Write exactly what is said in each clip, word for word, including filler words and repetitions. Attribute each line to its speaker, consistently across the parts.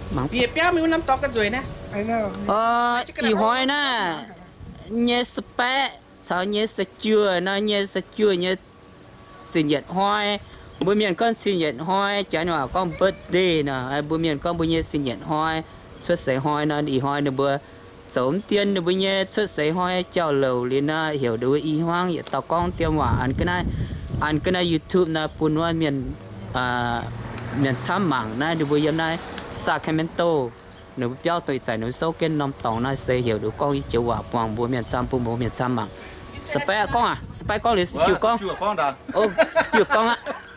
Speaker 1: bia béo mình năm to cái rồi nè
Speaker 2: ờ y hoài na nhé spe sao nhé sạch chưa nó nhé sạch chưa nhé sinh nhật hoài bữa miền con sinh nhật hoài chả nhỏ con birthday nè bữa miền con bữa nhé sinh nhật hoài xuất sẻ hoài nó y hoài nó bữa sớm tiên nó bữa nhé xuất sẻ hoài chào lầu lên na hiểu được y hoang vậy tao con tiêu hỏa ăn cái này ăn cái này YouTube na punว่าmiền à miền Sam mảng na được bây giờ này Sacramento nếu béo tuổi trẻ nếu sâu cái năm tòng na sẽ hiểu được con ý chiều hòa quảng bùa miền Sam pun bùa miền Sam mảng spy con à spy con là chiều con ô chiều con á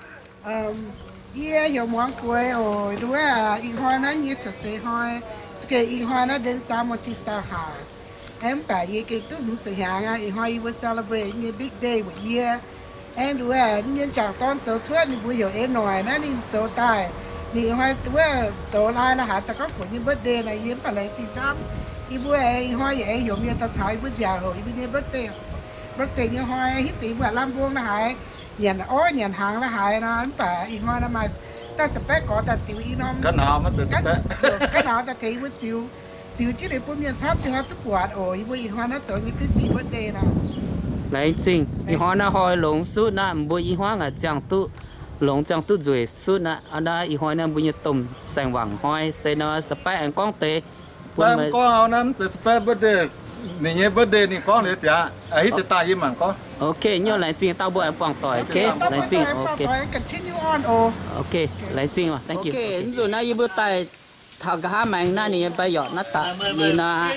Speaker 3: yeah nhiều món quê rồi đúng à in hoa nó như thật sự hoa cái in hoa nó đến sáu một tí sao hà em phải như cái tụi mình sẽ hàng à in hoa you will celebrate như big day with year em đúng à nhân chào con cháu chuột thì buổi chiều em nói nó đi cháu tài thì hoa đúng à cháu lai là hả ta có phụ như birthday này yếm phải lấy thì chăm thì buổi em hoa vậy giống như ta thấy buổi chiều rồi bây giờ birthday birthday như hoa hít tí bữa làm vuông là hại nhận ó nhận hàng là hại nó anh phải in hoa nó mà ta spec có ta chịu in không
Speaker 4: cái nào mà spec
Speaker 3: cái nào ta thấy mới chịu chịu chứ để bữa miền sắp thì hoa tức quạt ổi bữa in hoa nó trở như fifty birthday nào
Speaker 2: lấy chính in hoa nó hoa lồng suốt na bữa in hoa là chẳng tu lồng chẳng tu rồi suốt na anh đã in hoa nó bữa như tôm sành vàng hoa xe nó spec anh con tê
Speaker 4: con con nó spec birthday này nhé birthday này con nữa chả ấy thì ta im mà có
Speaker 2: ok nhớ lại chính tao bữa em quảng tỏi ok lại chính ok ok lại chính mà thank you ok rồi nay bữa tay thằng cá mặn na này bây giờ nó tạ thì na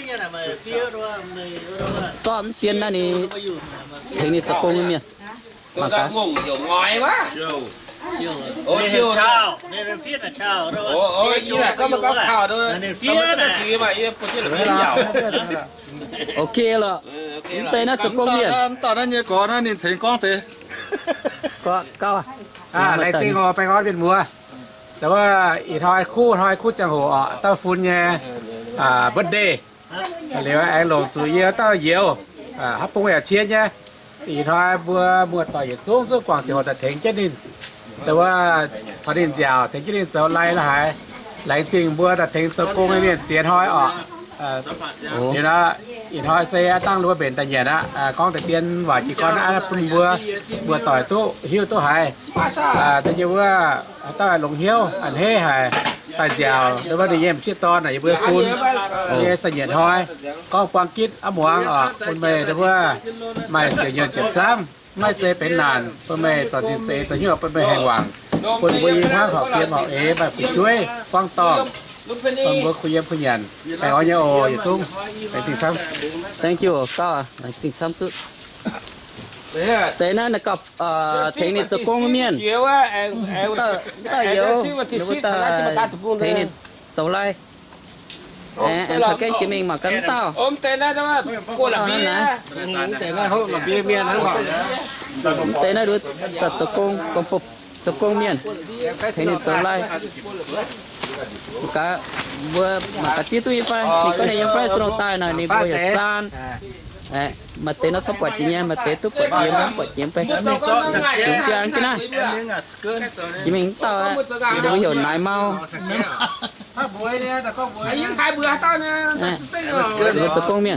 Speaker 2: chọn tiền na này thì này tập công miền
Speaker 5: mà cá ngùng nhiều ngói quá
Speaker 6: ô chiều chào nên phía là chào đâu
Speaker 5: ô ô như là có mà có chào đâu
Speaker 6: nên phía này
Speaker 5: chỉ mà như có là phía giàu
Speaker 2: ok rồi tên nó tập công miền
Speaker 4: tao nó như có nó nhìn thấy con thế
Speaker 2: có cao à
Speaker 7: à lại xin họไปงอนเป็นมัวแต่ว่าอีทอยคู่ทอยคู่จังหัวเต้าฟุ้นเนี่ยอ่าเบิร์ดเดย์หรือว่าไอ้หลงสุยเต้าเยี่ยวอ่าฮับปุ้งอย่าเชียนเนี่ยอีทอยบัวบัวต่อยจุ้งจุ้งกวางเสียวแต่ถึงเจนินแต่ว่าชาวดินเจ้าถึงเจนินเจ้าไล่ละหายไล่จริงบัวแต่ถึงเจ้ากุ้งเนี่ยเสียทอยออกนี่นะอีทอยเสียตั้งรู้ว่าเป็นแต่เนี่ยนะกองแต่เตียนว่าจีกอนนะปุ่นบัวบัวต่อยตู้หิ้วตู้หายแต่เยอะว่าตั้งลงหิ้วอันเฮ่หายตาเจ้าหรือว่าในเยี่ยมชี้ตอนไหนเบื่อคุณเนี่ยสัญญาทอยกองควางคิดอ้ำหวงออกคนเมย์แต่ว่าไม่เสียเงินเจ็บซ้ำไม่เจเป็นนานเพื่อเมย์ต่อจินเสจะยิ่งเป็นเมย์แห่งหวังคนบุญพระขอเพียรบอกเอ๋แบบฝึกด้วยฟังต้องต้องเบิกคุยเยี่ยมคุยยันแต่ว่าเนี่ยโอ้ยทุ่งไปสิ่งซ้ำ
Speaker 2: thank you ก็สิ่งซ้ำสุดแต่นั่นนะครับเอ่อเทคนิคจะกงเมียนเตอเตอเยอะหรือว่าเตอเทคนิคสาวไล่เอ๊ะอันสักแค่จะมีมากันเต้า
Speaker 5: อมเตน่าแต่ว่าปวดหลังนะ
Speaker 7: แต่น่าเขาหลับเบี้ยเมียนั่นบอก
Speaker 2: แต่นั่นดูตัดจะกงกงปบจะกงเมียนเทคนิคสาวไล่ก็บัวมากระชิตุยไปนี่ก็ในยังไฟสโนตายนะนี่บัวอย่าซ่านเอ๊ะมาเตะนัดสปอร์ตจีเนี่ยมาเตะตุ๊กปอดเยี่ยมปอดเยี่ยมไปถึงเจ้าอันกินนะจีมิงต่อเดี๋ยวอยู่นายเมา
Speaker 7: ถ้าบวยเนี่ยแต่ก็บวย
Speaker 5: ยังขายเบื่อตอนนี้
Speaker 2: เดี๋ยวจะกงเมียน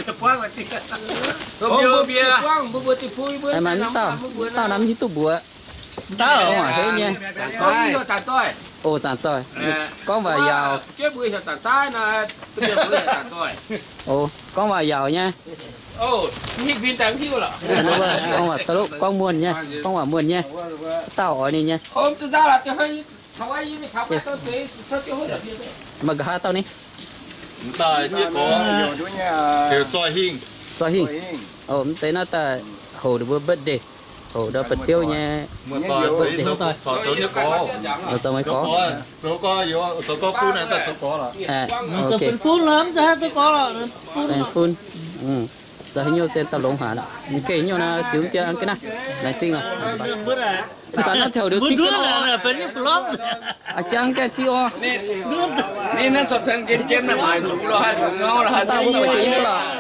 Speaker 5: เบียร์เบียร์บัวติพุยบัว
Speaker 2: ไอ้มันต่อต่อน้ำที่ตุ๊บัวต่อหัวเฮ้ยเนี่ย
Speaker 5: có nhiều tàn trôi
Speaker 2: ô tàn trôi con vào giàu
Speaker 5: cái bưởi là tàn trái là cái bưởi là tàn trôi
Speaker 2: ô con vào giàu nha
Speaker 5: ô như viên tàn thiếu rồi
Speaker 2: con vào tao lúc con muôn nha con vào muôn nha tao ở đây nha
Speaker 5: hôm chúng ta là cho hơi tháo ai với tháo cái tao chế sao cho hơi
Speaker 2: mà gà tao đi
Speaker 4: tại như có đều soi hình
Speaker 2: soi hình ồ tới nó ta hồ được bữa birthday ồ đó bật tiêu nha
Speaker 4: một tỏi giấy số tỏi số số nhất có
Speaker 2: số số mới có
Speaker 4: số có yếu số có phun này là số có là
Speaker 2: à ok
Speaker 1: phun lắm ra số có là
Speaker 2: phun phun ừ giờ hình như xe tao lồng hả đó cái như là chịu chưa ăn cái này là chính rồi sao nó chịu được chính cái
Speaker 1: là phải như flop
Speaker 2: à chẳng cái chịu
Speaker 5: nên nó sập thành kiến kiến là mày cũng lo hai cũng ngon là hai
Speaker 2: tao cũng phải chịu là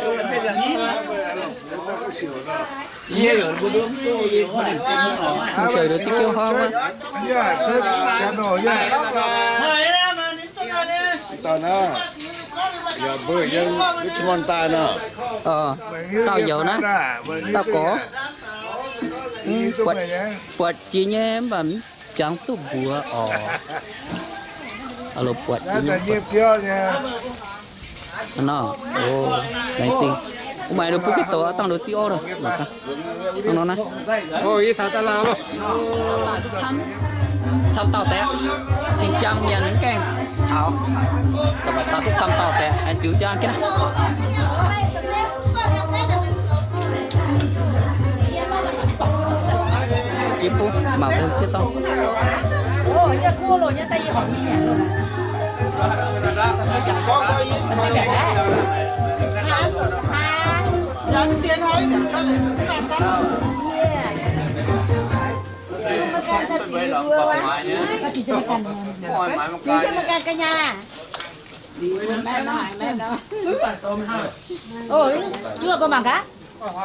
Speaker 5: nhiều rồi bữa đúng tôi đi
Speaker 2: trời đó chỉ kêu hoa mà
Speaker 7: chơi chả nổi nha
Speaker 6: ตอนน่ะอย่าเบื่อยังวิชมอนตายน่ะ
Speaker 2: ờ tao dầu nó tao có quật quật chỉ nhé mà chẳng tu bùa ờ alo quật nó ô này gì mày đâu có cái tổ tao đâu chỉ ô đâu nó nó
Speaker 6: ôi thằng ta lao luôn
Speaker 2: tao chăm chăm tao té xin chăm nhận cái thảo sao mà tao thích chăm tao té anh chịu cho cái này chim bú màu đen xế to
Speaker 8: ô nhá cua rồi nhá tay hỏng như nhẹ luôn
Speaker 1: Lần tiền hỏi chẳng có
Speaker 8: chỉ cho makan chỉ cho makan cả nhà ôi chưa có bằng cá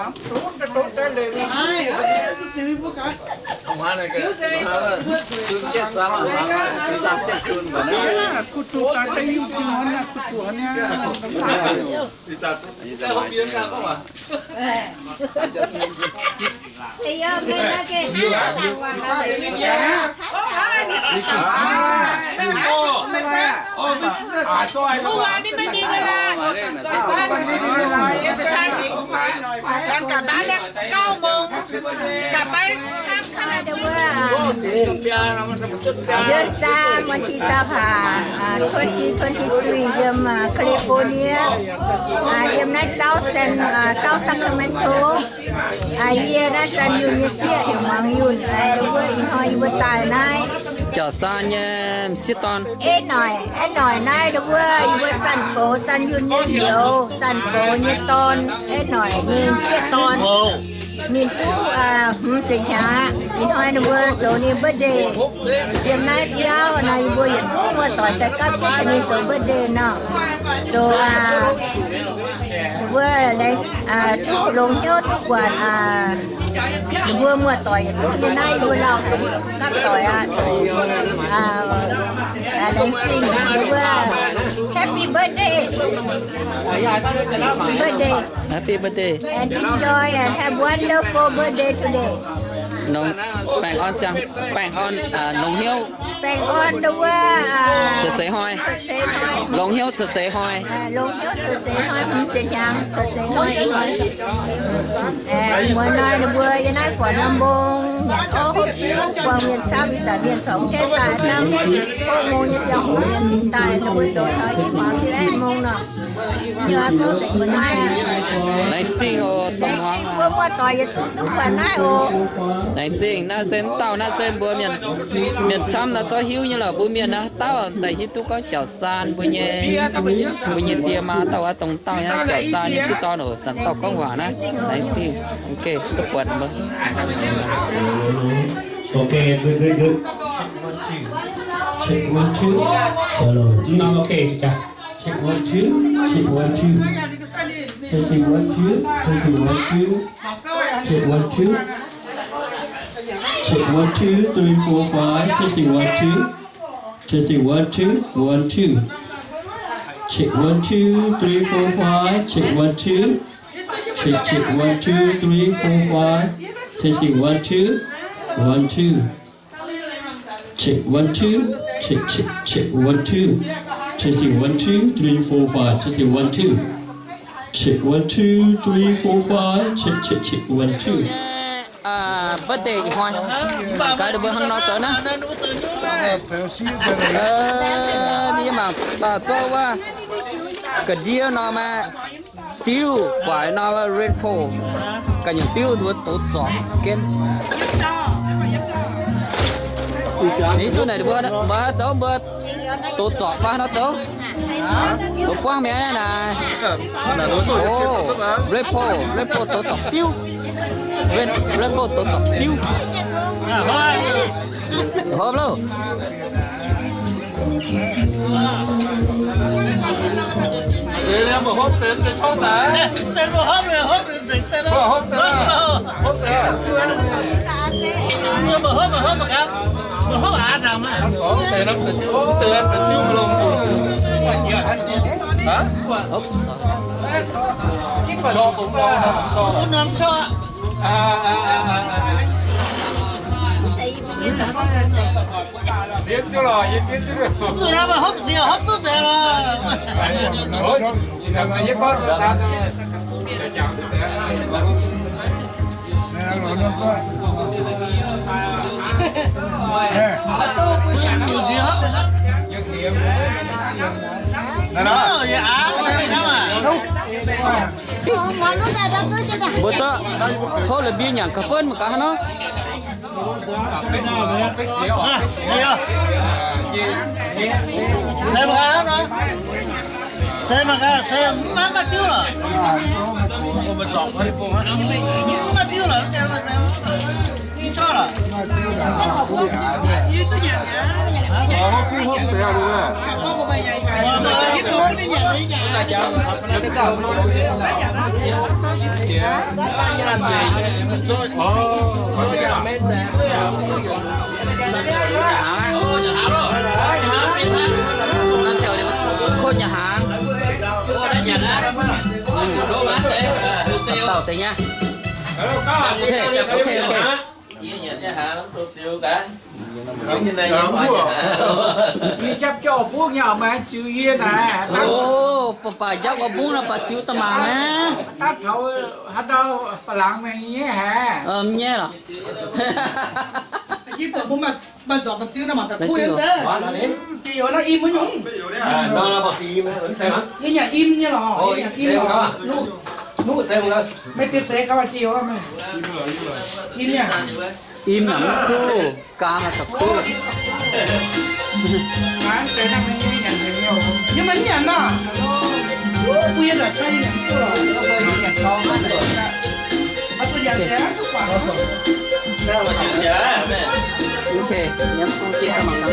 Speaker 5: không hóa này cái chun chết sao mà cái giang chết chun và nó
Speaker 7: kutu kata itu mana kutuannya
Speaker 4: Kita không biết sao không ạ?
Speaker 8: thì bên đó kia chẳng hoàng là tự nhiên
Speaker 7: à tôi
Speaker 1: Hôm qua đi mới đi ra Chan cả ba lẹ cao mông Cả ba tham khá là đúng
Speaker 8: Dân xa mà chỉ xa phà hai nghìn hai mươi ba dâm California dâm này South San South Sacramento ai đã chân yun như xia hiểu mang yun ai đúng với in hơi với tài này
Speaker 2: chờ xa nha xích ton
Speaker 8: ế nói ế nói này đúng với với thành phố chân yun như hiểu thành phố như ton ế nói nhìn xia ton nhìn tú à hum sinh hạ in hơi đúng với chỗ này bất đề điểm này sao này vừa hiện số mà tỏi tại các cái nhìn số bất đề nọ số à vừa lấy à tú lồng nhớ tú quạt à vừa mua tỏi số như này vừa lao các tỏi à à à đánh chim vừa happy birthday happy birthday
Speaker 2: happy birthday
Speaker 8: and enjoy and have wonderful birthday today
Speaker 2: nông bang on sang bang on nông hiếu
Speaker 8: bang on the way
Speaker 2: sơ sế hoi lông hiếu sơ sế hoi
Speaker 8: lông hiếu sơ sế hoi mình sẽ nhang sơ sế hoi and mỗi nơi the way như này phở năm bông nhạc ô hốt tiêu qua miền Nam bị sản miền sống cái tài năm ô mô như chào hổ miền sinh tài the way rồi thôi ít mà sẽ lên mông nọ nhờ câu tỉnh bên này
Speaker 2: này xin ô tổng hóa
Speaker 8: vừa mua tỏi vậy chút tức vào này ô
Speaker 2: này xin na xem tao na xem bữa miền miền Nam là cho hiếu như là bữa miền na tao tại khi tôi có chảo san bữa nhẹ bữa nhẹ tia mà tao ở tổng tao nhá chảo san như xích to nữa sản tao có quả na này xin ok tôi quật mà
Speaker 9: ok good good good check one two chalo जी नाम okay cha check one two check one two testing one two testing one two check one two check one two three four five testing one two testing one two one two check one two three four five check one two check check one two three four five testing one two one two check one two check check check one two testing one two three four five testing one two check one two three four five check check check one two
Speaker 2: à birthday thì hoài cái được bữa hôm nó tới nữa nhưng mà ta cho qua cái dia nó mà tiêu quả nó rainfall cái những tiêu nó tốt giọt kiến ý tôi này bữa bữa cháu bữa tốt giọt qua nó cháu tốt quang mẹ này này ô rainfall rainfall tốt giọt tiêu Ren Rainbow tổ chọc tiêu hộp luôn
Speaker 4: Em mà hốt tiền thì không đã
Speaker 1: Tên mà hốt rồi hốt rồi dịch tên đó
Speaker 4: hốt tiền hốt tiền
Speaker 1: Nhưng mà hốt mà hốt mà cam mà hốt à nào mà
Speaker 4: có tiền nó sẽ hốt tiền phải tiêu luôn
Speaker 2: ốc
Speaker 4: cho cũng lo cho
Speaker 1: Muốn nắm cho.
Speaker 5: à à à giết chứ rồi giết giết chứ
Speaker 1: Rồi nào mà hấp gì hấp tốt rồi là.
Speaker 5: rồi làm mà giết con rồi sao để chọn
Speaker 1: Nhiều gì hấp được á?
Speaker 4: này đó
Speaker 1: Rồi á, sao mà?
Speaker 8: Món nó ra cho chứ này.
Speaker 2: bữa đó thôi là bia nhang cà phê mà cả nó
Speaker 1: Xem cái đó. Xem mà cái xem mang bao nhiêu rồi? Mình dọn cái phố á. Bao nhiêu rồi? Xem mà xem. Cho rồi. Như cái nhà nhà.
Speaker 4: họ cứ hốt thế à đúng không
Speaker 1: Có một bài vậy. Cái tôi cái nhà đi nhà. Cái nhà đó.
Speaker 2: khôi nhà hàng tàu tây nha ok ok ok
Speaker 7: đi chấp cho phú nhỏ mà chữ yên à
Speaker 2: ô bà dốc ở bún là bà xíu tầm mà á
Speaker 7: tắt cậu hát đâu bà lặng mày nhé hả
Speaker 2: ờ nhé rồi
Speaker 1: Chứ bữa mà bà dọn bà chứ nó mà tập vui em chứ. Chị ở nó im với nhúng.
Speaker 5: nó nó bật im vẫn xem á
Speaker 1: Cái nhà im như lò, cái nhà im lò.
Speaker 5: nút xem rồi
Speaker 1: Mấy cái xe các bạn chiều không mày? Im nha.
Speaker 2: im lặng khu ca mà tập khu
Speaker 7: bán tới năm mươi nhận được nhiều
Speaker 1: Nhưng mà nhà nó Quyên là xây này chưa rồi. Nó phải nhận con nó rồi. Mà tôi nhà trẻ chút quả.
Speaker 5: sao mà chịu giá mẹ
Speaker 2: ok nhắm con kia mà tao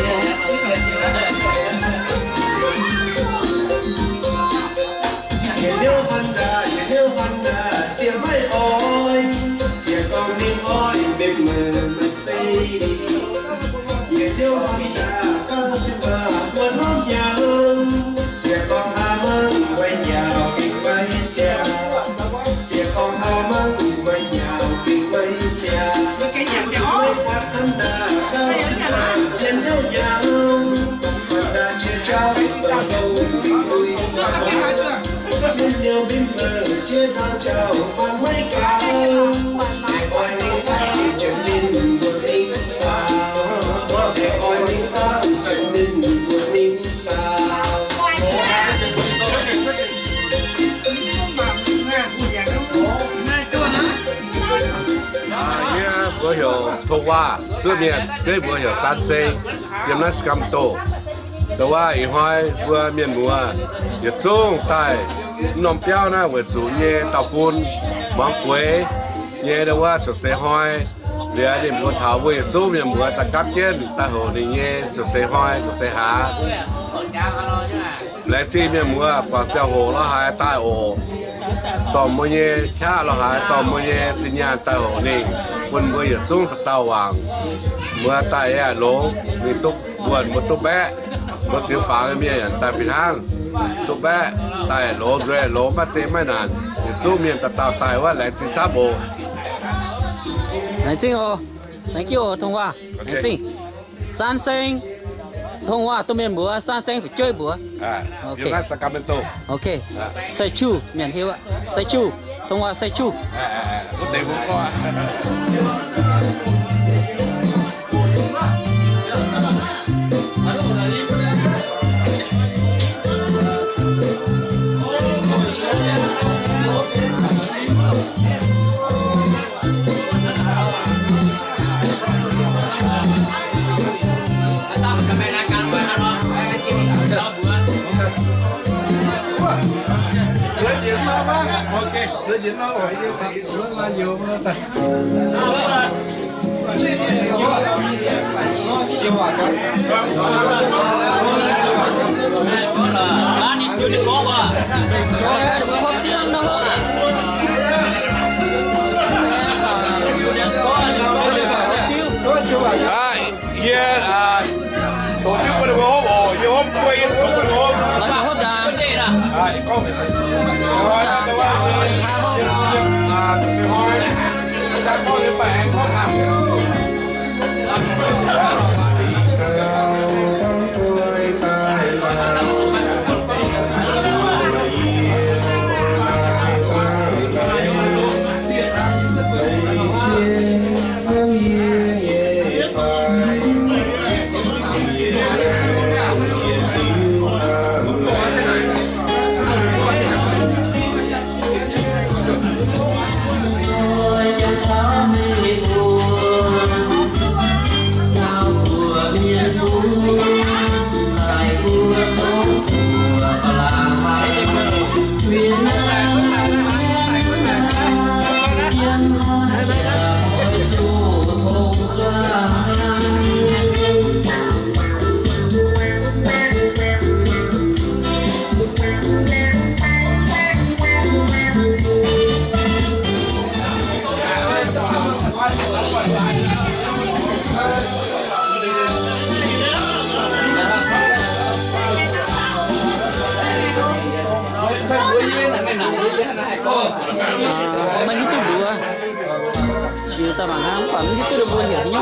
Speaker 10: Nhớ điêu Honda, nhớ điêu Honda, xìa bay ôi, xìa con đêm ôi, đêm mờ Mercedes. Nhớ điêu Honda, cao xin bà, quên nón nhà hơn, xìa con A măng, quay nhào kinh quay xe, xìa con A măng, quay nhào kinh quay xe.
Speaker 1: Cái nhà nhỏ.
Speaker 10: Quạt Honda, cao xin bà, lên đeo nhà hơn, Honda chia trao, đầu đầu kinh vui. Nhưng nhiều bên bờ chưa đón chào hoàn mấy cao để coi linh sao trở nên một linh sao để coi linh sao trở nên một linh sao
Speaker 11: bữa hiểu thô hoa giữa miền cái bữa hiểu san xây yếm nát cam tổแต่ว่าอีห้อยเพื่อเมียนมัวอย่าสูงใต้นมเปียวนะเวสูเย่ตาฟุนมองกวยเย่แต่ว่าสุดเสียห้อยเหลือดิมัวเท้าเวสูเมียนมัวตะกับเจนตาโหนี่เย่สุดเสียห้อยสุดเสียหาและที่เมียนมัวปากเจ้าโหแล้วหายใต้โอต่อมวยเย่ชาแล้วหายต่อมวยเย่สิญญาณตาโหนี่คนมัวอย่าสูงตะเต้าวางเมื่อใต้แย่หลงมีตุกบวนมุตุแบะรถเสียฟ้าก็มีอย่างแต่ปีทางตุกแบะตายโหลด้วยโหลมาเจไม่นานสู้เมียนตะตาตายว่าแหลงสินชาโบ
Speaker 2: này chính ô thank you thông qua này chính san sinh thông qua tôi miền bữa san sinh phải chơi bữa
Speaker 11: อ่าอยู่นั่นสกัมเป็นโต
Speaker 2: ok say chu miền hiếu ạ say chu thông qua say chu
Speaker 11: อ่าอ่ารถเตะบุกก็Sữa diễn nó rồi nó là nhiều hơn ta.
Speaker 5: bán đi chưa được có mà
Speaker 2: rồi cái được không tiếng đâu hơn
Speaker 11: À, yeah, à, tổ chức một cái hộp ổ, cái hộp quay cái hộp cái hộp.
Speaker 2: nó sẽ hốt đàn
Speaker 11: À, lại có phải hỏi là cái à cái hỏi ra có những bạn có làm
Speaker 2: mình itu dua kita makan apa itu udah buah ya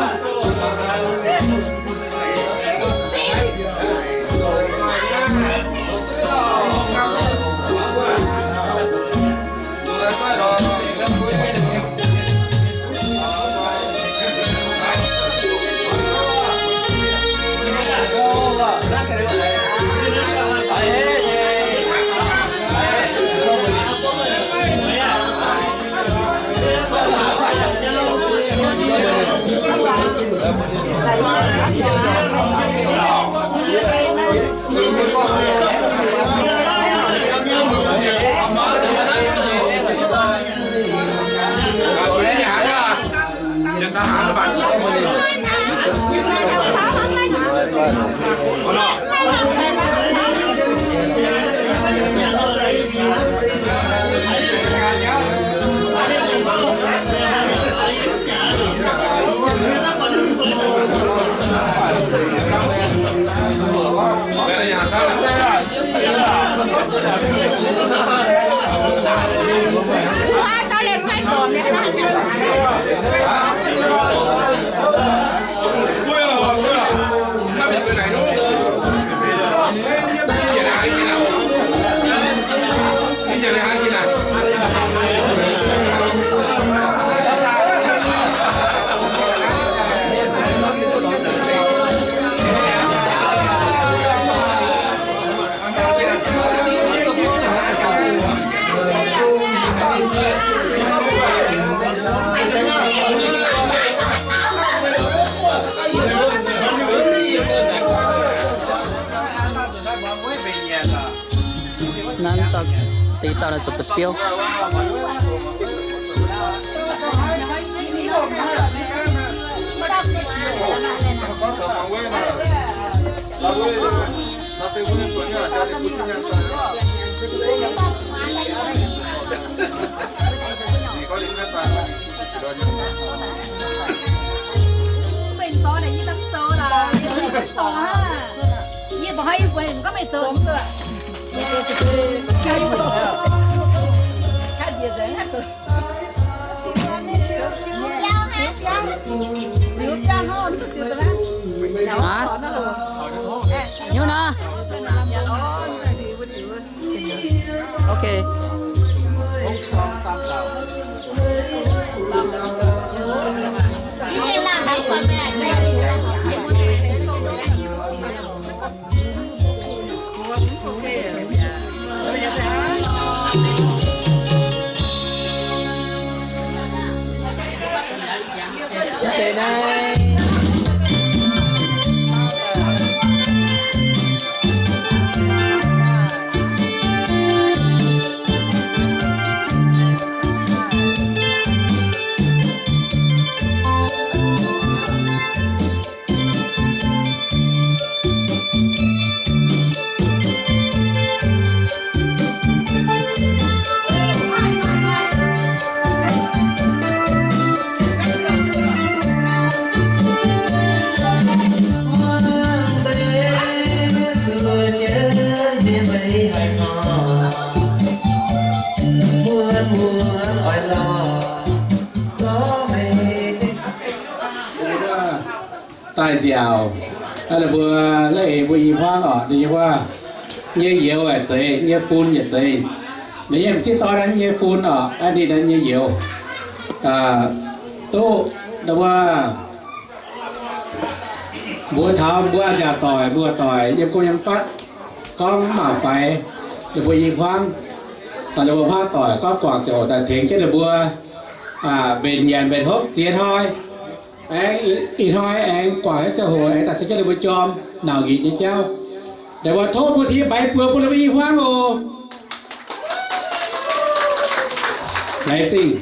Speaker 8: tao lên mấy cồn để nó
Speaker 2: tí tao là chụp chiêu
Speaker 12: mình to này như tao to là to ha như bỏ hay quên có mày sớm rồi chơi một cái gì đấy hả tôi
Speaker 2: hả nhiêu nè ok ok đây
Speaker 7: mai dẻo đó là bữa lấy bữa y hoa ở đi qua nhẹ nhiều ở dưới nhẹ phun ở dưới nếu em xin to đánh nhẹ phun ở anh đi đánh nhẹ nhiều à tô đóว่าบัวเท้าบัวจะต่อยบัวต่อยยังคงยังฟัดก้องหมาไฟเดี๋ยวบัวยิงพังสารบัวผ้าต่อยก็กวางเจียวแต่เถียงเช่นเดี๋ยวบัวอ่าเบนยันเบนฮบเสียทอยไอ้อีทอยไอ้กวางไอ้เจ้าหัวไอ้ตัดเช่นเดี๋ยวบัวจอมหนาวหยีเจ้าเดี๋ยวว่าโทษบัวที่ใบเปลือกบัวไปยิงพังโอ้ไหนจริง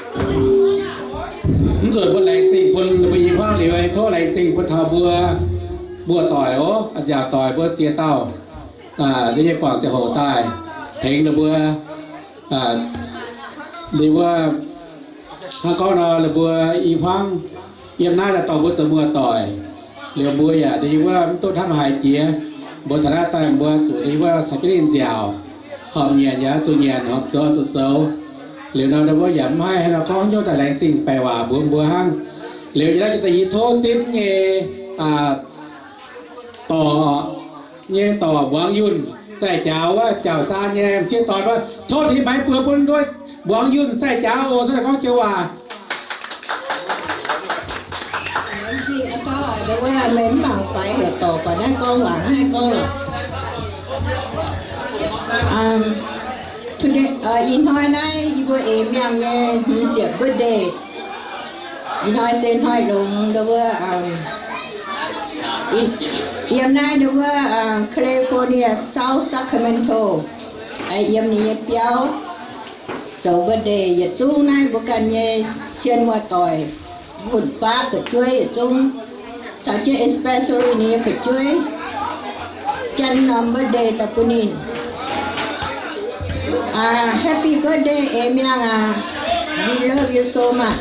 Speaker 7: ส่วนบนแรงจริงบนไปยิงพ่อหรือไอ้โทษแรงจริงบนทาบัวบัวต่อยโอ้อาจารย์ต่อยบัวเจียเต้าอ่าได้ยังกว่างจะโหตายเทงระบัวอ่าเรียกว่าถ้าก็นอระบัวอีพังเยี่ยมหน้าจะต่อบัวจะบัวต่อยเรียกบัวอย่าได้ว่าต้นทำหายเจียบนฐานะตายบัวสุดได้ว่าชาคิรินเจียวหอมเงียนยาจุเงียนหอมเจ้าจุดเจ้าหรือเราได้ว่าอย่าให้เราก็โยนแต่แรงจริงไปว่าบัวบัวห้างหรือจะได้จะตีโทษซิมเย่อ่าต่อเย่ต่อบวงยุ่นใส่เจ้าว่าเจ้าซาแยมเสียตอนว่าโทษที่ใบเปลือกบนด้วยบวงยุ่นใส่เจ้าโอ้แสดงเขาเจ้าว่า
Speaker 8: สิก็เดี๋ยวว่าเม้มbằng phải để tổ còn hai con hoặc hai con rồi um, today uh, in hồi nay ibu em yang nghe chuyện birthday in hồi sen hồi lùng đóว่าin em nay đóว่า California South Sacramento ai em này béo dấu birthday giờ chung nay bữa can nghe chuyên qua tỏi bún phá phải chơi chung sao chơi especially này phải chơi chân năm birthday ta kunin ah happy birthday em yang ah we love you so much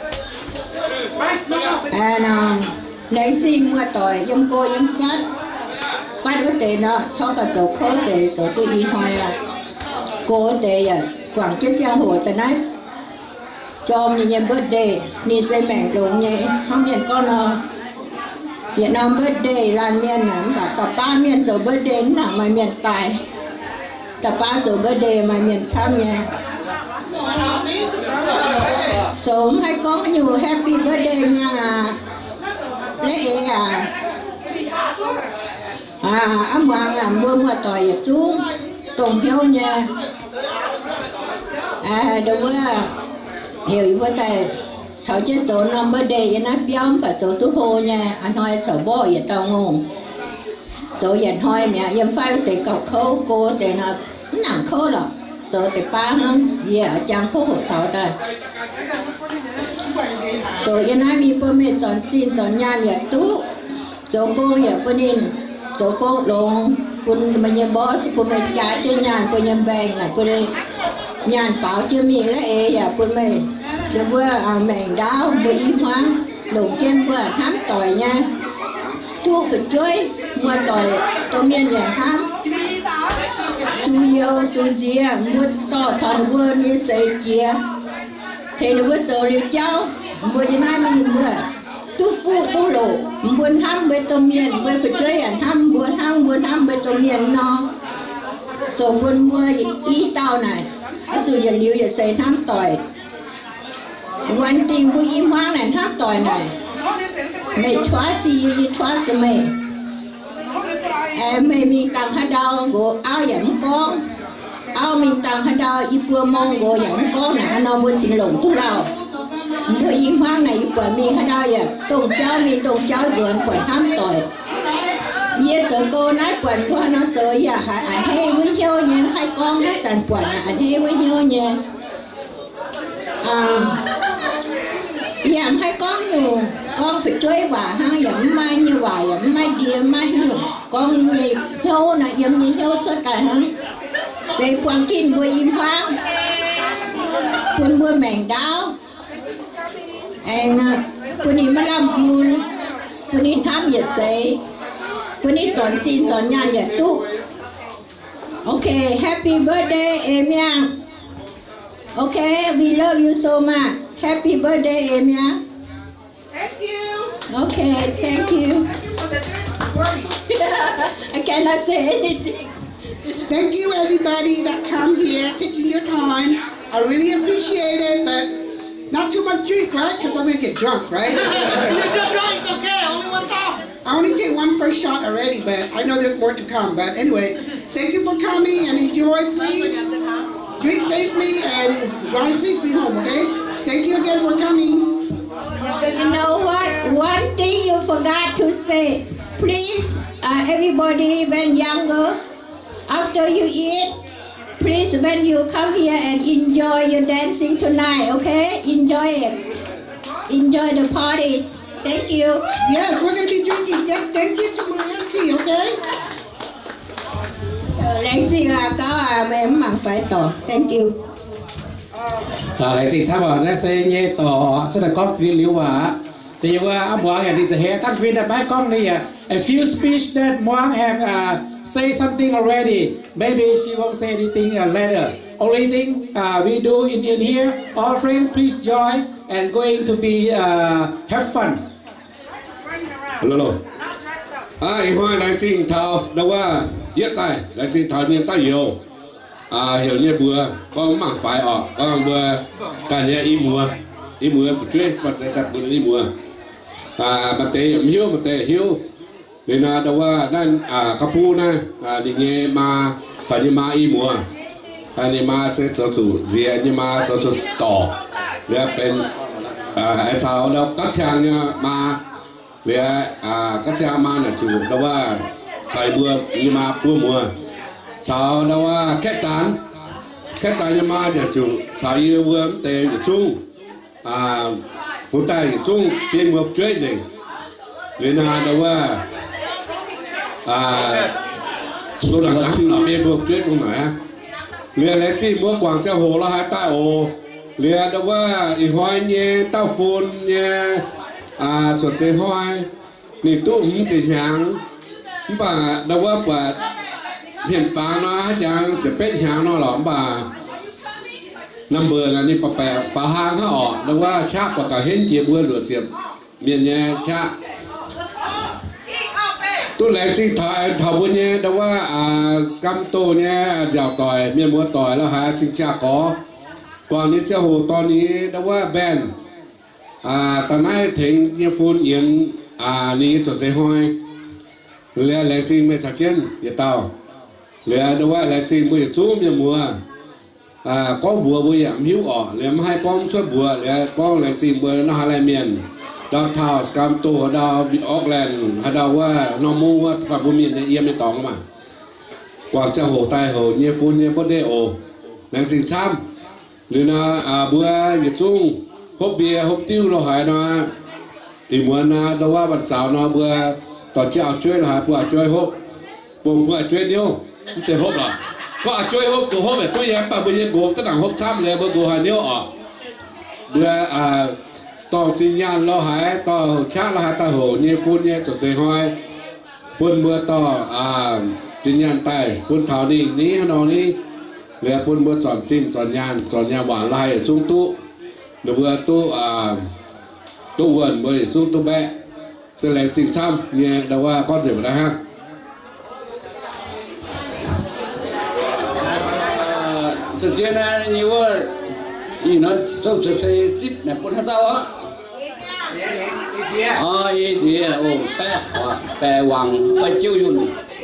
Speaker 8: and um lãnh sinh qua tỏi yếm cô yếm phát phát cái tệ nó sau cả dầu khó tệ dầu tôi đi hoài à cô tệ à quảng chết giang hồ tại nãy cho mình nhận birthday mình sẽ mẹ lộn nhé không nhận con nào Việt Nam birthday là miền nằm và tập ba miền dầu birthday là mà miền tài tập ba dầu birthday mà miền Sam nha sớm hay có nhiều happy birthday nha lễ à à âm hoàng à mua mua tỏi ở chung tổng phiếu nha à đúng rồi hiểu với thầy cháu chết số năm birthday nó biếm và số tốt hồ nha anh nói cháu bỏ ở tao ngủ số dần hỏi mẹ em phải để cậu khâu cô để nó nặng khâu là số để ba không giờ ở trang khâu hộ tao ta số yên hai mi bơ mẹ chọn xin chọn nhà nhiệt tú số cô giờ cô nên số cô lông quân mà nhà boss cô mẹ trả cho nhà cô nhà bèn là cô đây nhà pháo chưa miệng là ế giờ cô mẹ rồi vừa mèn đau vừa y hoang lồng trên vừa hám tỏi nha tu phải chơi mua tỏi tôi miên nhà hám su yêu su chia mua to thằng vừa như xây chia thì nó vừa giờ liều cháu vừa như nay mình vừa tu phụ tu lộ buồn hám với tôi miên vừa phải chơi ảnh hám buồn hám buồn hám với tôi miên nó số buồn mua ý tao này ở dù giờ liều giờ xây hám tỏiวันติงบุยม้างนั่นทับต่อยหน่อยไม่ทว่าสิทว่าสิไม่เอไม่มีตังค์ให้ดาวกูเอาอย่างก้องเอามีตังค์ให้ดาวอีปัวมองกูอย่างก้องนะน้องบุญสิหลงทุเราเธอยิ้มม้างไหนอีปัวมีให้ดาวอย่างตรงเจ้ามีตรงเจ้าส่วนปวดห้ามต่อยเยี่ยเจอโกนัดปวดก็น้องเจออย่าหาอันให้วิ่งเที่ยวเนี่ยให้ก้องให้จันปวดอันให้วิ่งเที่ยวเนี่ยอ่าgiảm hai con nhiều con phải chơi quả ha giảm mai như quả giảm mai đĩa mai nhiều con gì hô này giảm gì hô cho cả ha sẽ quan kinh vừa im hoang quân vừa mèn đau em quân đi mà làm buồn quân đi tham nhiệt sẽ quân đi chọn xin chọn nhà nhiệt tu ok happy birthday em nha ok we love you so much Happy birthday em nha.
Speaker 3: Thank you.
Speaker 8: Okay, thank you. I cannot say anything.
Speaker 3: Thank you, everybody that come here, taking your time. I really appreciate it, but not too much drink, right? Because I'm gonna get drunk, right?
Speaker 12: It's okay, only one time.
Speaker 3: I only take one first shot already, but I know there's more to come. But anyway, thank you for coming and enjoy, please. Drink safely and drive safely home, okay? Thank you again for coming.
Speaker 8: You know what? One thing you forgot to say. Please, uh, everybody, when younger, after you eat, please, when you come here and enjoy your dancing tonight, okay? Enjoy it. Enjoy the party. Thank you.
Speaker 3: Yes, we're going to be drinking. Thank you to my auntie, okay?
Speaker 8: Lãnh sinh là có em mang phải tỏ. Thank you.
Speaker 7: À, lãnh sinh sao bảo nó sẽ nhẹ tỏ sẽ là có cái liễu quả. Thìว่าอาหวังอย่างที่จะเห็นตั้งวินแบบกล้องนี่อ่ะ a few speech that หวัง have uh, say something already. Maybe she won't say anything uh, later. Only thing uh, we do in in here, all friends please join and going to be uh, have fun.
Speaker 11: Hello. À, hiện hoa lãnh sinh thảo đâu à, hiện tại lãnh sinh thảo niên ta hiểu. À, hiểu như bữa con mảng phải ở, con bữa cả nhà im mùa, im mùa phải chuyên, và sẽ đặt bữa im mùa. À, mà tế hiểu mà tế hiểu nên là đâu à đang à cặp phu na à đi nghe mà sao như mà im mùa à đi mà sẽ cho chủ gì như mà cho chủ tỏ để bên à sao đâu các chàng nha mà để à các chàng mà là chủ đâu à thời mùa như mà mùa mùa sao đâu à kết chán kết chán như mà là chủ sao như mùa tế chung à phụ tay chung biên một chuyện gì nên là đâu à à số đẳng đẳng là biên một chuyện không phải liền lấy chi mua quảng châu hồ là hai ta ồ liền đâu à ý hoài nhé tao phun nhé à chuột xe hoài nị tụ hứng chỉ hàng bà đâu à bà hiện phá nó hát giang chỉ biết hàng nó lỏm bà năm bữa là ni bè phá hàng nó ở đâu à chắp và cả hết chia bữa lửa diệp miền nhé chắp tôi lấy chính thọ thọ bữa nhé đâu à à cam tô nhé dạo tỏi miền mua tỏi là hai chính cha có còn ní xe hồ to ní đâu à ben à tao nay thấy như phun yến à ní cho xe hoài lấy lấy chính mấy chả chiến vậy tao lấy đâu à lấy chính mấy chú miền mua à có bùa bùa giảm hiếu ở lấy hai con suốt bùa lấy con lấy chính bùa nó hai lại miền đào thảo cam tô đào bị Auckland hay đàoว่าน้องมูว่าฝั่งบุมีเนี่ยเยี่ยมไม่ต้องมากวางเจ้าโหใต้โหเนี่ยฟุ้นเนี่ยก็ได้โอแรงสิ่งช้ำหรือนะอ่าบัวอยู่จุ้งฮบเบียฮบติ้วเราหายนะตีมวนนะแต่ว่าวันเสาร์นะบัวต่อเจ้าช่วยเราหายบัวช่วยฮบปุ่มบัวช่วยเดียวไม่ใช่ฮบหรอก็ช่วยฮบตัวฮบแบบช่วยแย่ป่ะบัวยังโกตั้งหนังฮบช้ำเลยบัวตัวหายเดียวออกบัวอ่าต่อจิญญาณเราหายต่อชาเราหายตาโหเนี่ยฟุ้นเนี่ยจะเสียหายปุ่นเมื่อต่ออ่าจิญญาณไตปุ่นเท่านี้นี้นอนี้เหลือปุ่นเมื่อจอนจิ้มจอนยานจอนยาหวานลายจุ้งตู้เดี๋ยวเมื่อตู้อ่าตู้เวิร์นเมื่อจุ้งตู้แบะเสลงจิงซ้ำเนี่ยเดี๋ยวว่าก้อนเสียไปแล้วฮะ
Speaker 5: thực ra là nhiều gì nó trong sự xây tiếp này cũng hết đâu á ờ gì thì ô bé bé hoàng bé chiêu yun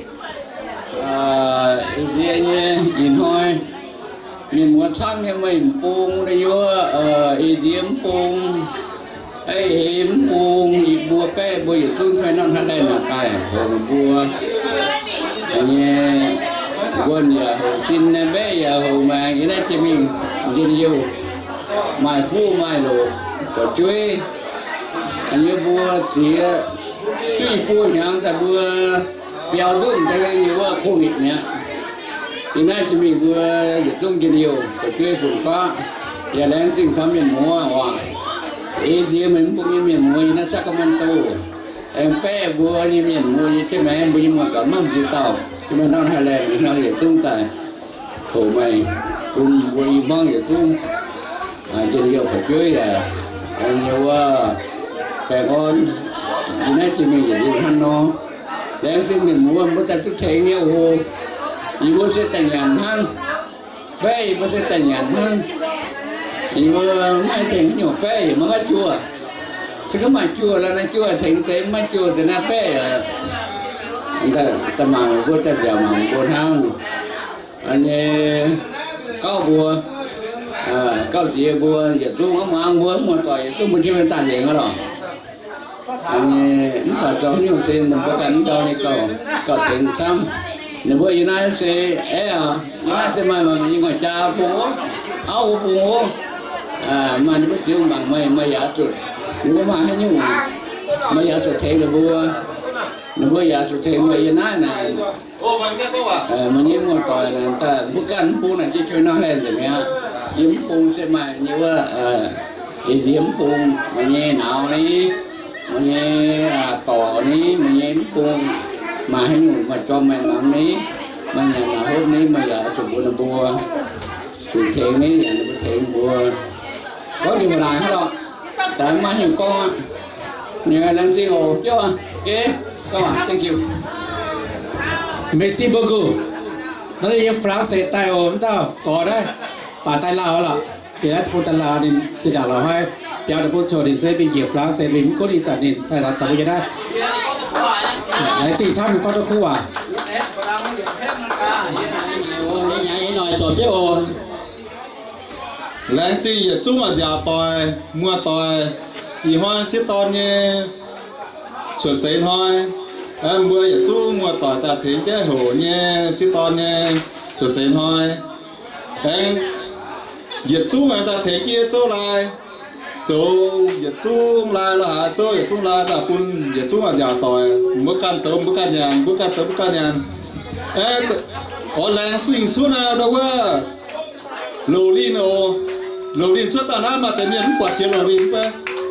Speaker 5: ờ gì như nhìn thôi nhìn một sáng như mình buông đây vô ờ ý điểm buông ấy hiểm buông gì bùa bé bùa gì tuân phải non hay đây là cái hồn bùa như quên giờ hồ xin bé giờ hồ mà cái đó chỉ mình nhìn nhiều mai phu mai lộ có chơi anh như bùa thì tuy bùa nhang ta bùa béo run ta cái nhưว่าโควิดเนี่ยthì nay chỉ mình bùa dịch trung chỉ nhiều có chơi phun phá giờ lên tình tham miền múa hòa ý gì mình cũng như miền múa nó sắc công tu em bé bùa như miền múa như thế mà em bùa như mà cả mắm gì tàu thì mình đang hay lên nó để tung tại thủ mày cùng bùa mang để tung à trên nhiều phải chơi là nhiều bé con อีนั่นจะมีอย่างนี้ท่านน้องแล้วซึ่งหนึ่งม้วนมันจะทุกเทงเนี่ยโอ้โหอีว่าจะแต่งงานท่านเป้ย์ว่าจะแต่งงานท่านอีว่าไม่แต่งหนูเป้ย์มันก็จั่วซึ่งก็มาจั่วแล้วนะจั่วเทงเต็งมาจั่วแต่น่าเป้ย์แต่แต่มาว่าจะเดี๋ยวมาบัวทางอันนี้เก้าบัวเก้าเสียบัวอย่าสู้เขามาบัวมาต่อยสู้มันที่มันตัดเองก็หรออันนี้นี่ก็จะให้ยงเส้นมันประกันจอนี่ก็ก็ถึงซ้ำในพวกยีน่าเสียเอ๋อยีน่าเสียมามันยิ่งกว่าจ้าปูเอาปูอ่ามันไม่เชื่อบังไม่ไม่อยากจุดหรือว่ามาให้ยุ่งไม่อยากจุดเทงเลยบัวหรือว่าอยากจุดเทงไม่ยีน่าน่ะเออมันยิ่งมาต่อยน่ะแต่พวกกันปูน่ะจะช่วยน้องเล่นใช่ไหมฮะยิ้มปูเสียมานี่ว่าเออยิ้มปูมันยิ่งหนาวนี่มันยังต่อนี้มันยังปูมาให้หนูมาจอมแมงน้ำนี้มันยังมาพบนี้มาอยากจุดบัวบัวจุดเทงนี้อย่างนี้เทงบัวcó điều mà lại hết rồi tại mà hiểu con nhờ đang đi hồ chứ ok các bạn thank you
Speaker 7: Messi Burger nó đi France sẽ tay ôm tao có đấy bà tay lao là thì đã phụ tay lao thì chỉ đạo là hai béo được bút cho thì sẽ bị nhiều France sẽ bị cố đi chặt thì tay ta chặt bây giờ đấy chỉ sao mình có được không à
Speaker 4: lãng chi giờ chúng mà già tòi mua tòi thì hoa xí to như chuột sấy thôi em mua giờ chúng mua tòi ta thấy cái hồ như xí to như chuột sấy thôi em giờ chúng mà ta thấy kia chỗ lại chỗ giờ chúng lại là chỗ giờ chúng lại là kun giờ chúng mà già tòi mua can chỗ mua can nhà mua can chỗ mua can nhà em ở làng swing xuống nào đâu á lô linh ô lô linh xuất tao na mà tại miền quạt chế lô linh pe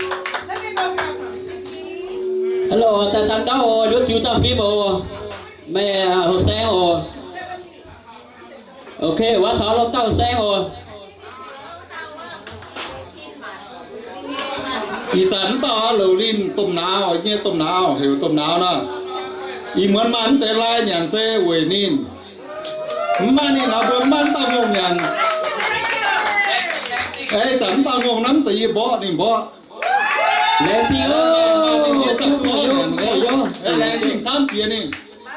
Speaker 13: hello ta tam đó đứa chú tao phim ô mẹ hồ sen ô ok quá thọ lông tao sen ô
Speaker 4: ý sản tao lô linh tôm nào như tôm nào hiểu tôm nào nè ý muốn man tới lai nhàn xe quê nín man nín nào vừa man tao ngông nhàn ấy sản tao ngông lắm gì bỏ đi bỏ
Speaker 13: lên thì ô
Speaker 4: đi sắp vô lên thì sắm kia nè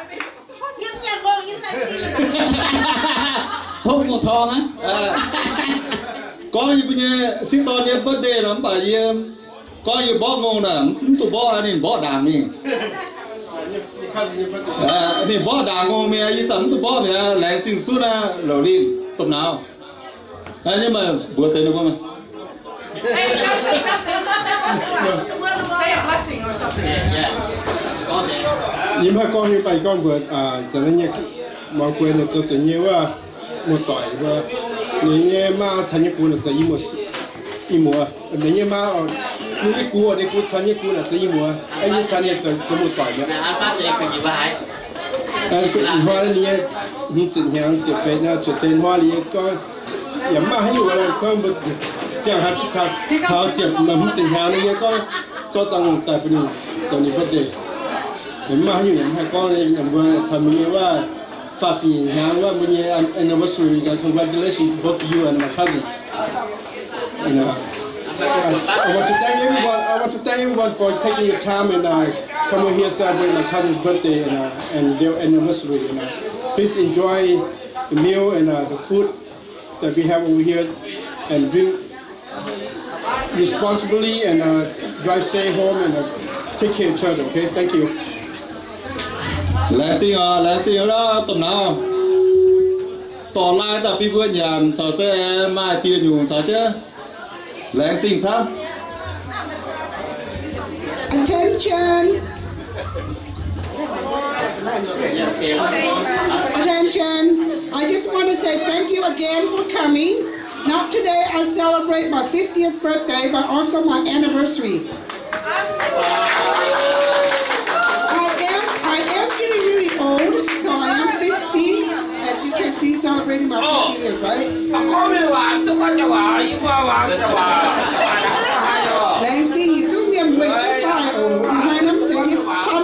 Speaker 13: hút một thò hả
Speaker 4: có gì bây giờ xin to đi birthday lắm bà gì có gì bỏ ngông nè chúng tôi bỏ anh nên bỏ đàng nè à nên bỏ đàng ngông mẹ gì sản tôi bỏ mẹ lên chính suốt à lẩu linh tôm nào à nhưng mà bữa tới đâu mà
Speaker 14: ยิ้มให้ก้อนนี้ไปก้อนเบิดอ่าจะนั่นเนี่ยบางคนเนี่ยตัวตัวนี้ว่าหมดต่อยว่าเนี่ยมาทันยกูเนี่ยจะยิ้มหมดยิ้มหัวเนี่ยมาอ๋อนี่กูเนี่ยกูทันยกูเนี่ยจะยิ้มหัวไอ้ยี่ทันเนี่ยจะจะหมดต่อยเนี่ยไอ้กูหัวเนี่ยมันจะเหี่ยวจะเฟซนะจะเส้นหัวเนี่ยก็อย่ามาให้อยู่อะไรก็แบบเจ้าหัดชาเท้าเจ็บมันจะเหี่ยวเนี่ยก็จะต้องตายไปนี่ตอนนี้ก็เด็กเห็นมาให้อยู่อย่างให้ก้อนเลยอย่างว่าทำมีว่าฝากจีฮะว่ามี anniversary กัน congratulations both you and my cousin you know I, I want to thank everyone I want to thank everyone for taking your time and uh, coming here celebrate my cousin's birthday and, uh, and their anniversary and uh, please enjoy the meal and uh, the food that we have over here and drink responsibly and uh, drive safe home and uh, take care of each other okay thank you
Speaker 4: lẽ chi à lẽ chi đó tầm nào tỏ lại tập đi vườn nhàn sợ sẽ mai tiền dùng sợ chứ lẽ chi sao
Speaker 3: Attention Attention I just want to say thank you again for coming. Not today I celebrate my fiftieth birthday but also my anniversary. I am getting really old, so I am fifty, as you can see, celebrating my fifty years, right? Lãng chi thì chúng em quay chúng ta ổ, thì hai năm chạy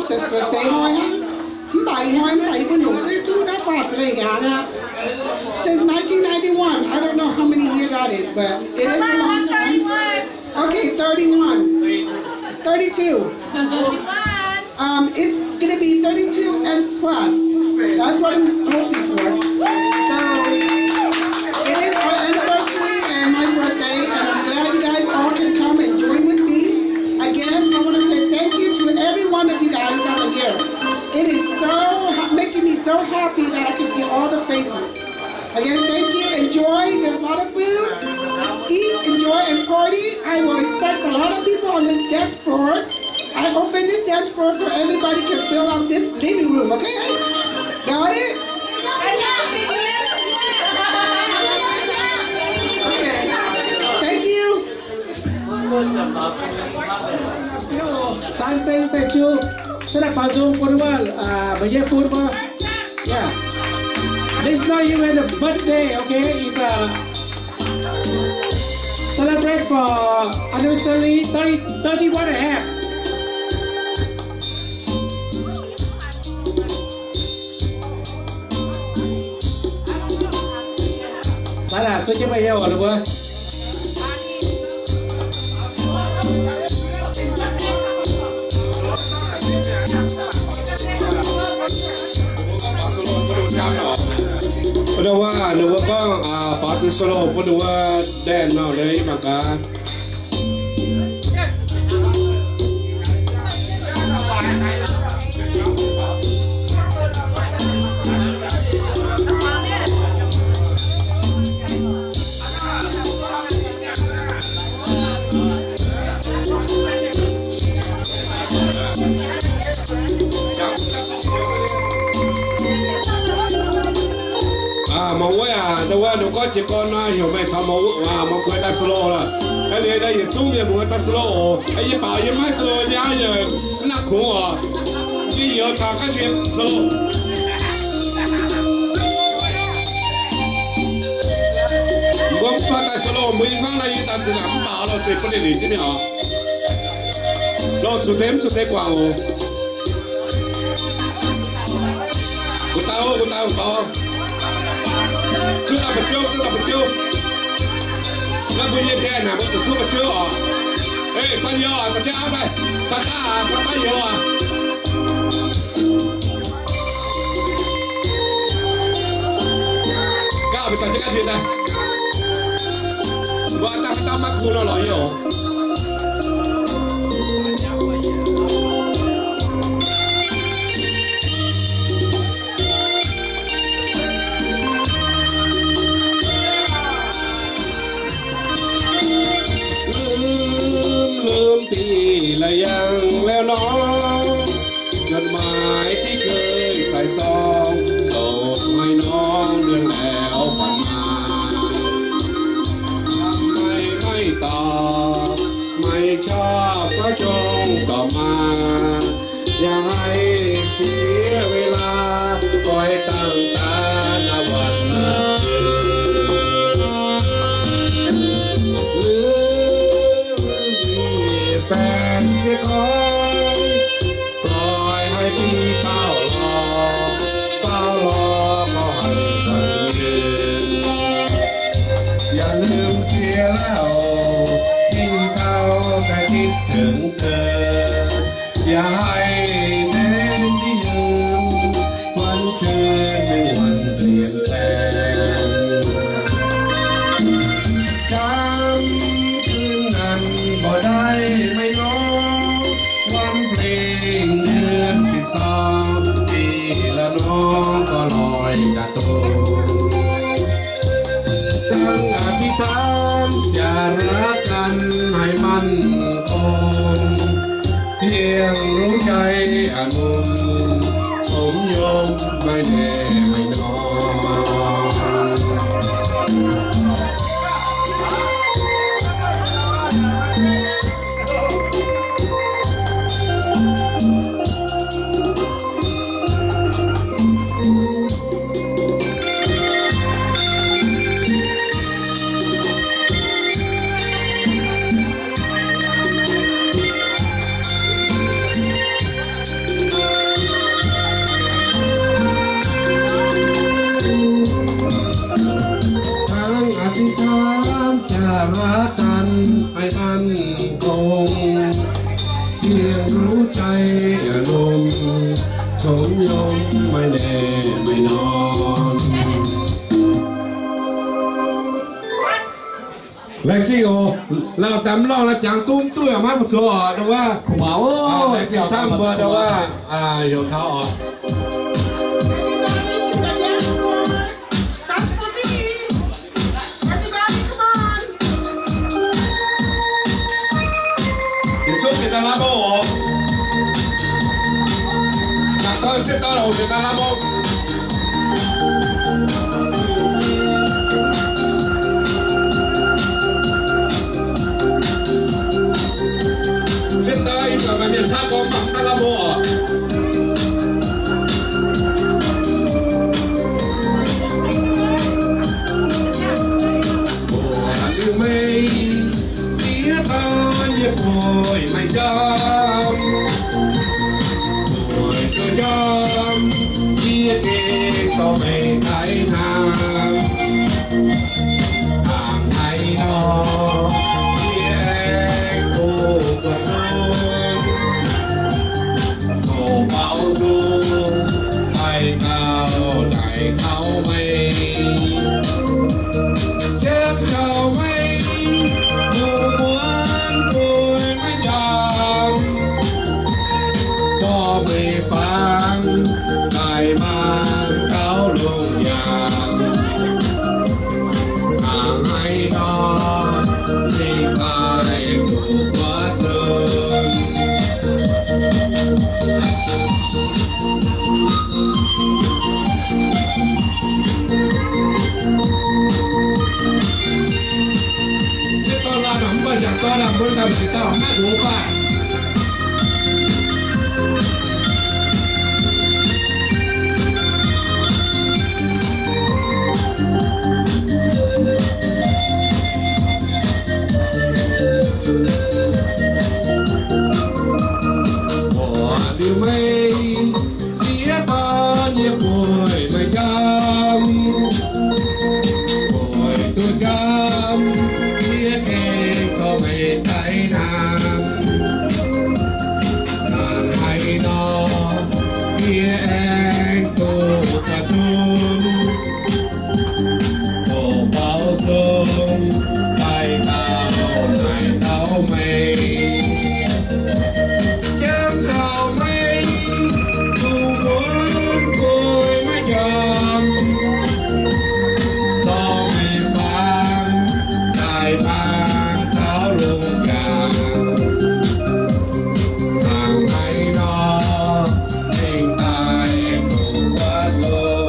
Speaker 3: จะสวยเสียหอยฮะใบหอยใบบุญหนุ่มที่ทุกได้ฝาดเลยกันนะ since nineteen ninety-one I don't know how many years that is but it is a long time okay thirty-one thirty-two um it's gonna be thirty-two and plus that's what I'm hoping for so it is our anniversary and my birthday and I'm glad you guys all can come and join with me again I want to say thank you to every one of you guys that are here it is so making me so happy that I can see all the faces again thank you enjoy there's a lot of food eat enjoy and party I will expect a lot of people on the dance floor I open this dance floor so everybody can fill out this living room okay got it okay thank you
Speaker 7: San Sen Se Chu Saya nak pajung pun luar Banyak food pun Yeah This is not even a birthday okay It's a Celebrate for anniversary thirty, thirty-one and a half Salah, so cepat ya walau buat
Speaker 11: Pada wah, nuwa ko ah party solo, pada wah dan no leh maka. Mà quay à, đâu qua đâu có chỉ con nó hiểu mày thằng mà à mà quay ta solo là, cái này đây giờ chung miệng muốn ta solo, cái gì bảo gì mai solo nhá giờ nó khổ à, cái giờ thằng cái chuyện solo, muốn phát ta solo mới phát này ta chỉ làm bảo là chỉ có để gì thế nào, rồi chủ thêm chủ thêm quảng hồ, của tao của tao của tao Chúng ta bật chiếu, chúng ta bật chiếu Nó bây giờ thế nào, chúng ta bật chiếu à Ê, sao nhiều à, bật chiếu áo đây Sao ta à, sao ta nhiều à Các bạn bật chiếu cái gì đây Bọn ta ta mắc khu nó lỗi nhiềuที่ละยังแล้วน้องจดหมายที่เคยใส่ซองส่งให้น้องเดือนแล้วผ่านมาทำไมไม่ตอบไม่ชอบก็จงตอบมาอย่าให้เสียเวลาคอยตั้งตาหน้าวันแฟนเสียของปล่อยให้พี่เฝ้ารอเฝ้ารอก็ให้กันยืนอย่าลืมเสียแล้วที่เขาแต่คิดถึงเธออย่าให้แม้ที่ยืนวันเชิญในวันเปลี่ยนแปลงจำคืนนั้นบ่ได้ไม่น้องวันเพลงเดือนสิบสองปีละน้องก็ลอยกระทงตั้งอธิษฐานอย่ารักกันให้มันคงเพียงรู้ใจอนุสมยมไม่แน่ไม่นอน lại chi ồ lao tắm lo là chẳng tung tuổi ở mắt một số ở đâuว่า
Speaker 13: khủng máu
Speaker 11: lại chi sang bờ đâuว่าà hiểu tháo ở ta làm bộ là tôi sẽ to đầu người ta làm bộ sẽ tới và về miền xa có mặt ta làm bộ yêu mây xía ta nhiệt hồi mây chăm hồi tôi chăm chia kề so mây thái nam hàng ngày nó chia cô quần luôn cô bão du bay cao đại tháo mây chết cao mây dù muốn tôi mới dòng có mây phang đại mang cáo lùng vàng hàng ngày đó thì phải cụ quá thương chẳng có làm bốn tầm chỉ tao hát đủ ba bỏ điều mây xía ta nhiệt buổi mây cam buổi tôi cam biết em có về tay nam nàng hay nó kia em cô ta thương cô bao thương tay tao này tao mây chém tao mây dù muốn vui mới chọn tao mây vàng đại vàng tháo lùng vàng hàng ngày nó tình tài em đủ quá thương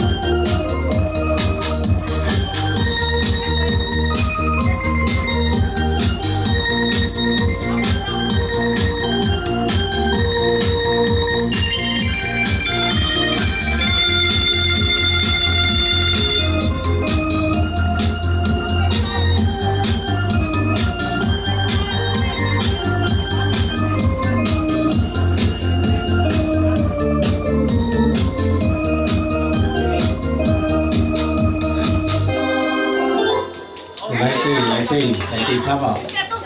Speaker 7: 来这里，来这里，来这里插宝。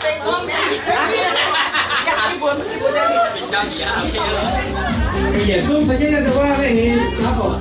Speaker 7: 也送谁家的话，那你插宝。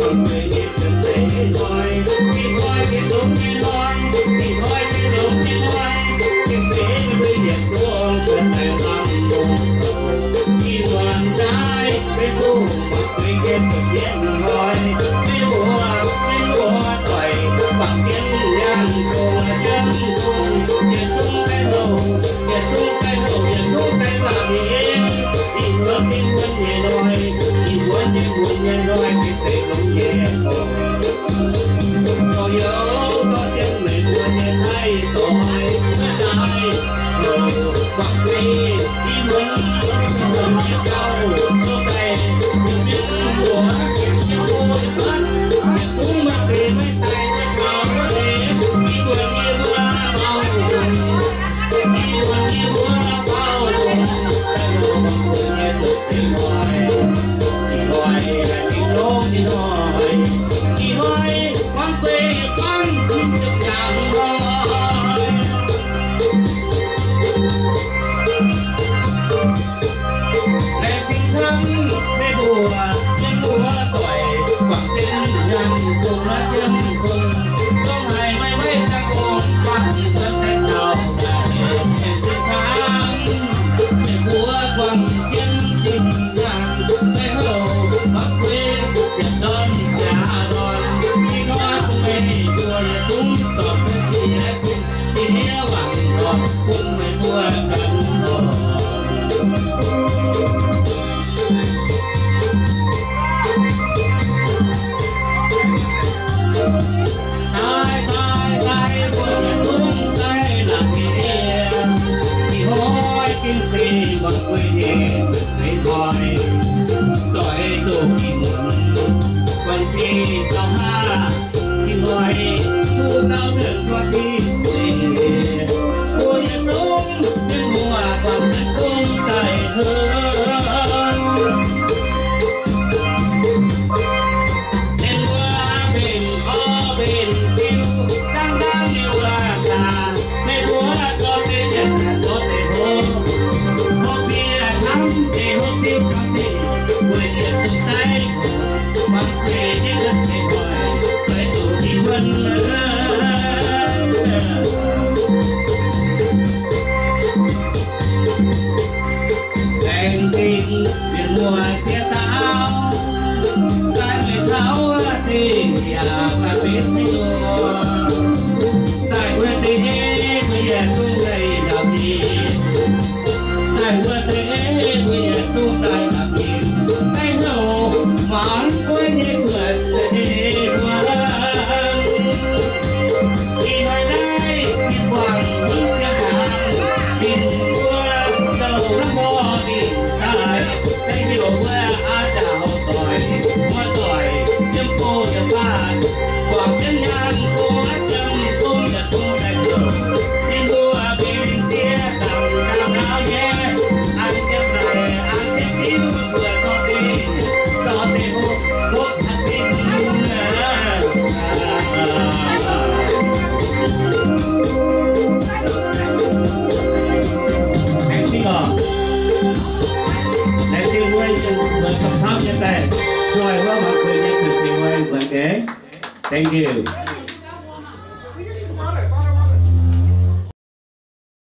Speaker 15: Thank you.